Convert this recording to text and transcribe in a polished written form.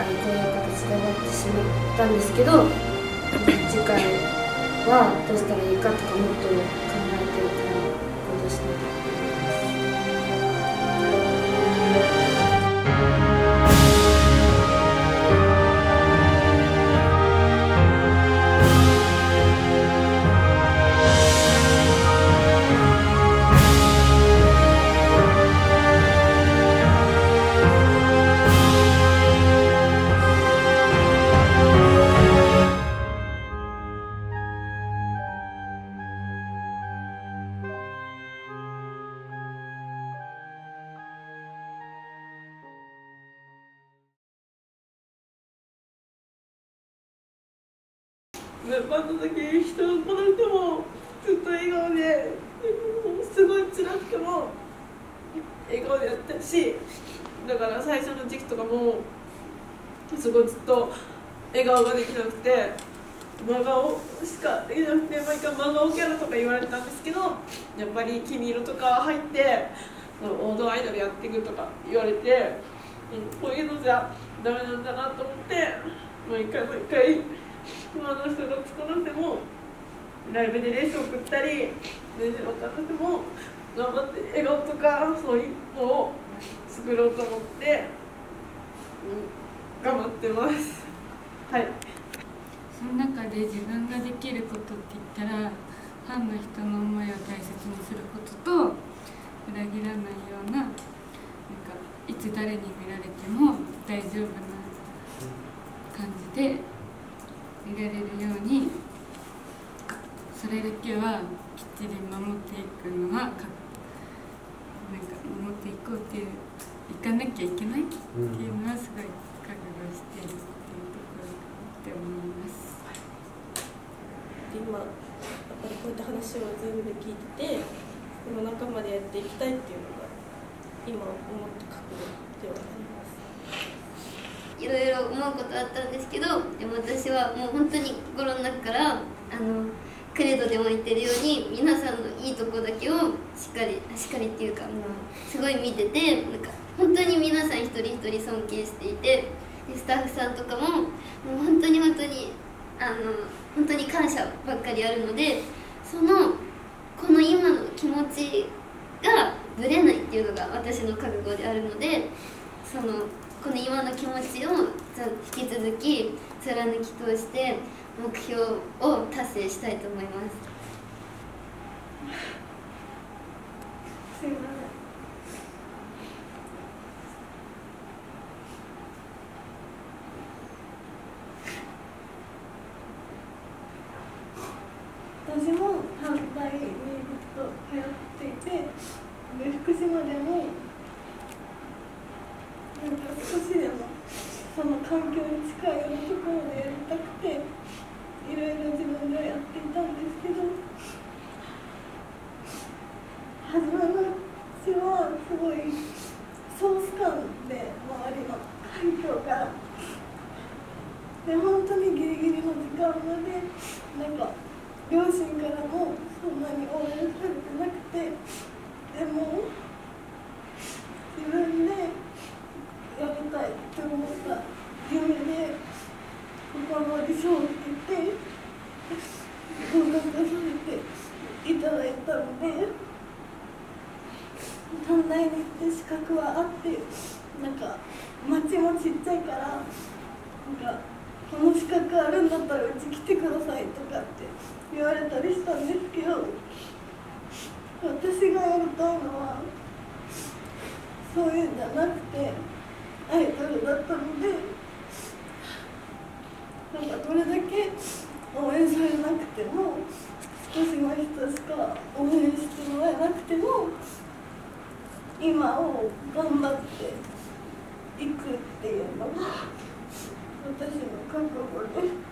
回こういう形で終わってしまったんですけど、次回はどうしたらいいかとかもっと考えてから行動したいと思います。 メンバーの時に人がこの人もずっと笑顔ですごい辛くても笑顔でやってるし、だから最初の時期とかもすごいずっと笑顔ができなくて真顔しかできなくて、毎回真顔キャラとか言われたんですけど、やっぱり黄色とか入って王道アイドルやっていくとか言われて、こういうのじゃダメなんだなと思って毎回今の人がつかなくてもライブでレースを送ったり全然分かんなくても頑張って笑顔とかそういうのを作ろうと思って、頑張ってます。はい。 その中で自分ができることって言ったらファンの人の思いを大切にすることと裏切らないようないつ誰に見られても大丈夫な感じで見られるようにそれだけはきっちり守っていくのは守っていこうっていういかなきゃいけないっていうのはすごい覚悟しているっていうところって思います。 今やっぱりこういった話を全部で聞いてて、この仲間でやっていきたいっていうのが今思って覚悟ではあります。 いろいろ思うことあったんですけど、でも私はもう本当に心の中からクレドでも言ってるように皆さんのいいとこだけをしっかりっていうか、すごい見てて、本当に皆さん一人一人尊敬していて、スタッフさんとかももう本当に本当に感謝ばっかりあるので、この今の気持ちがぶれないっていうのが私の覚悟であるので、この今の気持ちを引き続き貫き通して目標を達成したいと思います。 すいません。私も反対にずっと通っていて、で福島でも少しでもその環境に近いようなところでやりたくていろいろ自分でやっていたんですけど、初めのうちはすごいソース感で周りの環境がで本当にギリギリの時間まで両親からもそんなに応援されてなくて、でも自分でやりたいと思った夢でここのオーディションを受けて合格させていただいたので、短大に行って資格はあって、町もちっちゃいからこの資格あるんだったらうち来てくださいとかって言われたりしたんですけど、私がやりたいのはそういうんじゃなくてアイドルだったので、どれだけ応援されなくても少しの人しか応援してもらえなくても今を頑張っていくっていうのが私の覚悟です。